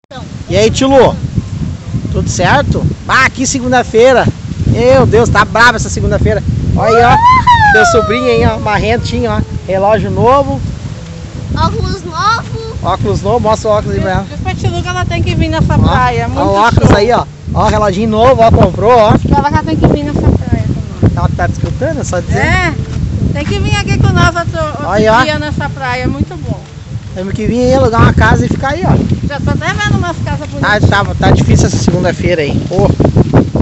E aí, tio Lu? Tudo certo? Ah, que segunda-feira. Meu Deus, tá brava essa segunda-feira. Olha aí, ó. Teu sobrinho aí, ó. Marrentinho, ó. Relógio novo. Óculos novo. Óculos novo, mostra o óculos aí pra ela. Diz pra tia Lu que ela tem que vir nessa praia. Muito Ó o óculos show. aí, ó. Ó, reloginho novo, ó. Comprou, ó. Ela já tem que vir nessa praia também. Ela tá te escutando, só dizer. É, tem que vir aqui com nós outro Aí, ó. dia nessa praia, muito bom. Temos que vir aí, alugar uma casa e ficar aí, ó. Já tô até vendo umas casas bonitas. Tá difícil essa segunda-feira aí. Pô.